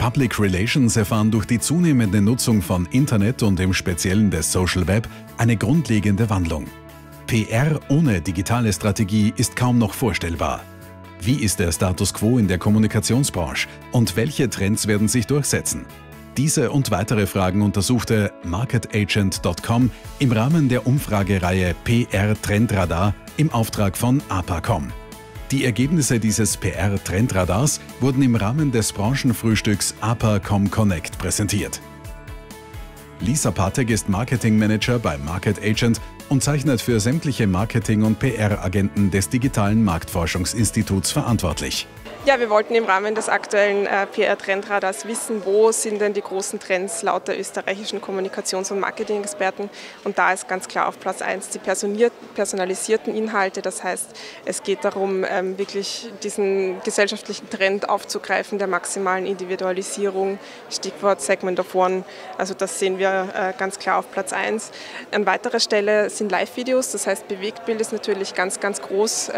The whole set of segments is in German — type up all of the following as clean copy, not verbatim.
Public Relations erfahren durch die zunehmende Nutzung von Internet und im Speziellen des Social Web eine grundlegende Wandlung. PR ohne digitale Strategie ist kaum noch vorstellbar. Wie ist der Status quo in der Kommunikationsbranche und welche Trends werden sich durchsetzen? Diese und weitere Fragen untersuchte MarketAgent.com im Rahmen der Umfragereihe PR Trendradar im Auftrag von APA.com. Die Ergebnisse dieses PR-Trendradars wurden im Rahmen des Branchenfrühstücks APA.com Connect präsentiert. Lisa Patek ist Marketingmanager bei MarketAgent und zeichnet für sämtliche Marketing- und PR-Agenten des digitalen Marktforschungsinstituts verantwortlich. Ja, wir wollten im Rahmen des aktuellen PR-Trendradars wissen, wo sind denn die großen Trends laut der österreichischen Kommunikations- und Marketing-Experten. Und da ist ganz klar auf Platz 1 die personalisierten Inhalte. Das heißt, es geht darum, wirklich diesen gesellschaftlichen Trend aufzugreifen, der maximalen Individualisierung, Stichwort Segment of One. Also das sehen wir ganz klar auf Platz 1. An weiterer Stelle sind Live-Videos, das heißt Bewegtbild ist natürlich ganz, ganz groß.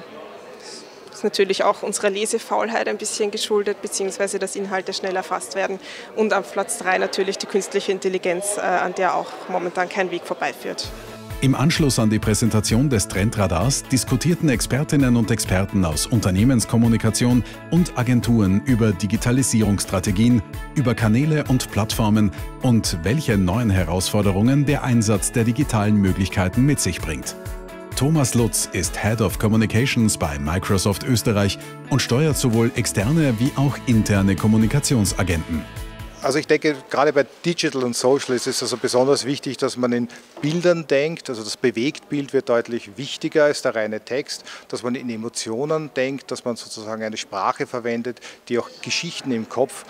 Ist natürlich auch unserer Lesefaulheit ein bisschen geschuldet, beziehungsweise dass Inhalte schnell erfasst werden. Und auf Platz 3 natürlich die künstliche Intelligenz, an der auch momentan kein Weg vorbeiführt. Im Anschluss an die Präsentation des Trendradars diskutierten Expertinnen und Experten aus Unternehmenskommunikation und Agenturen über Digitalisierungsstrategien, über Kanäle und Plattformen und welche neuen Herausforderungen der Einsatz der digitalen Möglichkeiten mit sich bringt. Thomas Lutz ist Head of Communications bei Microsoft Österreich und steuert sowohl externe wie auch interne Kommunikationsagenten. Also ich denke, gerade bei Digital und Social ist es also besonders wichtig, dass man in Bildern denkt. Also das Bewegtbild wird deutlich wichtiger als der reine Text, dass man in Emotionen denkt, dass man sozusagen eine Sprache verwendet, die auch Geschichten im Kopf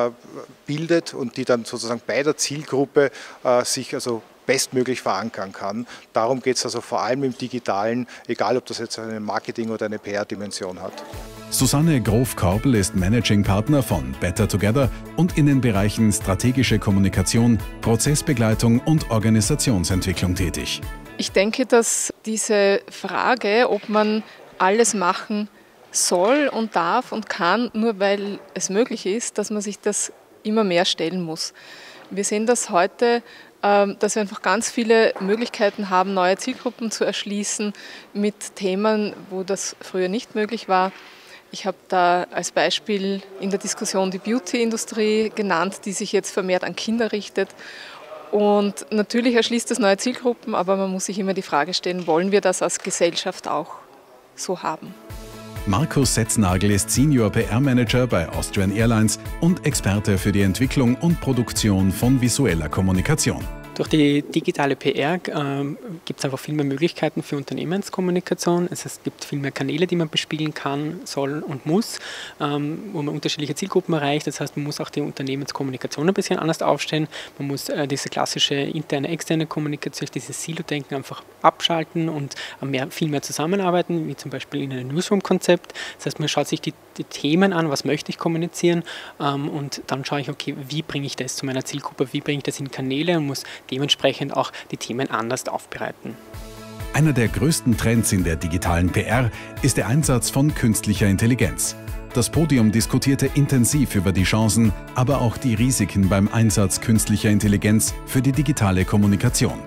bildet und die dann sozusagen bei der Zielgruppe sich also bestmöglich verankern kann. Darum geht es also vor allem im Digitalen, egal ob das jetzt eine Marketing- oder eine PR-Dimension hat. Susanne Grof-Korbel ist Managing Partner von Better Together und in den Bereichen strategische Kommunikation, Prozessbegleitung und Organisationsentwicklung tätig. Ich denke, dass diese Frage, ob man alles machen soll und darf und kann, nur weil es möglich ist, dass man sich das immer mehr stellen muss. Wir sehen das heute, dass wir einfach ganz viele Möglichkeiten haben, neue Zielgruppen zu erschließen mit Themen, wo das früher nicht möglich war. Ich habe da als Beispiel in der Diskussion die Beauty-Industrie genannt, die sich jetzt vermehrt an Kinder richtet. Und natürlich erschließt das neue Zielgruppen, aber man muss sich immer die Frage stellen, wollen wir das als Gesellschaft auch so haben? Markus Setznagel ist Senior PR-Manager bei Austrian Airlines und Experte für die Entwicklung und Produktion von visueller Kommunikation. Durch die digitale PR gibt es einfach viel mehr Möglichkeiten für Unternehmenskommunikation. Es gibt viel mehr Kanäle, die man bespielen kann, soll und muss, wo man unterschiedliche Zielgruppen erreicht. Das heißt, man muss auch die Unternehmenskommunikation ein bisschen anders aufstellen. Man muss diese klassische interne, externe Kommunikation, dieses Silo-Denken einfach abschalten und viel mehr zusammenarbeiten, wie zum Beispiel in einem Newsroom-Konzept. Das heißt, man schaut sich die Themen an, was möchte ich kommunizieren und dann schaue ich, okay, wie bringe ich das zu meiner Zielgruppe, wie bringe ich das in Kanäle und muss dementsprechend auch die Themen anders aufbereiten. Einer der größten Trends in der digitalen PR ist der Einsatz von künstlicher Intelligenz. Das Podium diskutierte intensiv über die Chancen, aber auch die Risiken beim Einsatz künstlicher Intelligenz für die digitale Kommunikation.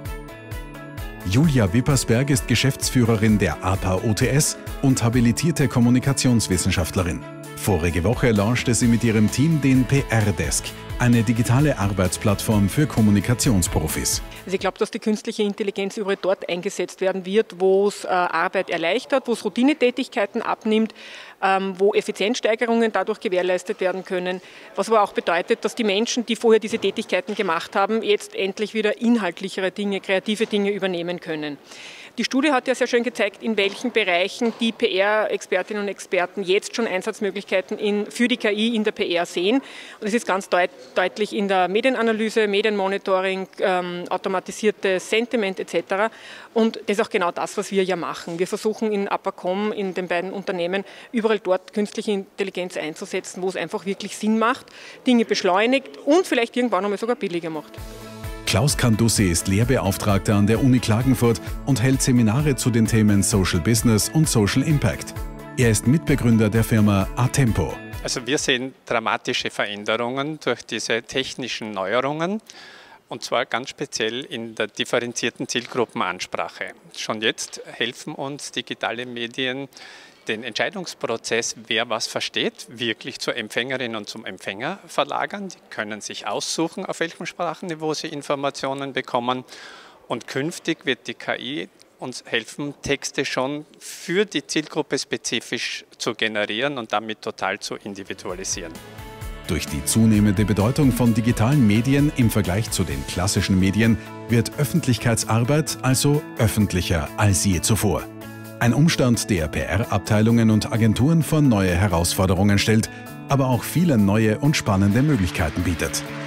Julia Wippersberg ist Geschäftsführerin der APA OTS und habilitierte Kommunikationswissenschaftlerin. Vorige Woche launchte sie mit ihrem Team den PR-Desk, eine digitale Arbeitsplattform für Kommunikationsprofis. Also ich glaube, dass die künstliche Intelligenz überall dort eingesetzt werden wird, wo es Arbeit erleichtert, wo es Routinetätigkeiten abnimmt, wo Effizienzsteigerungen dadurch gewährleistet werden können. Was aber auch bedeutet, dass die Menschen, die vorher diese Tätigkeiten gemacht haben, jetzt endlich wieder inhaltlichere Dinge, kreative Dinge übernehmen können. Die Studie hat ja sehr schön gezeigt, in welchen Bereichen die PR-Expertinnen und Experten jetzt schon Einsatzmöglichkeiten für die KI in der PR sehen. Und es ist ganz deutlich in der Medienanalyse, Medienmonitoring, automatisiertes Sentiment etc. Und das ist auch genau das, was wir ja machen. Wir versuchen in APA.com, in den beiden Unternehmen, überall dort künstliche Intelligenz einzusetzen, wo es einfach wirklich Sinn macht, Dinge beschleunigt und vielleicht irgendwann einmal sogar billiger macht. Klaus Kandussi ist Lehrbeauftragter an der Uni Klagenfurt und hält Seminare zu den Themen Social Business und Social Impact. Er ist Mitbegründer der Firma Atempo. Also wir sehen dramatische Veränderungen durch diese technischen Neuerungen. Und zwar ganz speziell in der differenzierten Zielgruppenansprache. Schon jetzt helfen uns digitale Medien, den Entscheidungsprozess, wer was versteht, wirklich zur Empfängerin und zum Empfänger verlagern. Die können sich aussuchen, auf welchem Sprachenniveau sie Informationen bekommen. Und künftig wird die KI uns helfen, Texte schon für die Zielgruppe spezifisch zu generieren und damit total zu individualisieren. Durch die zunehmende Bedeutung von digitalen Medien im Vergleich zu den klassischen Medien wird Öffentlichkeitsarbeit also öffentlicher als je zuvor. Ein Umstand, der PR-Abteilungen und Agenturen vor neue Herausforderungen stellt, aber auch viele neue und spannende Möglichkeiten bietet.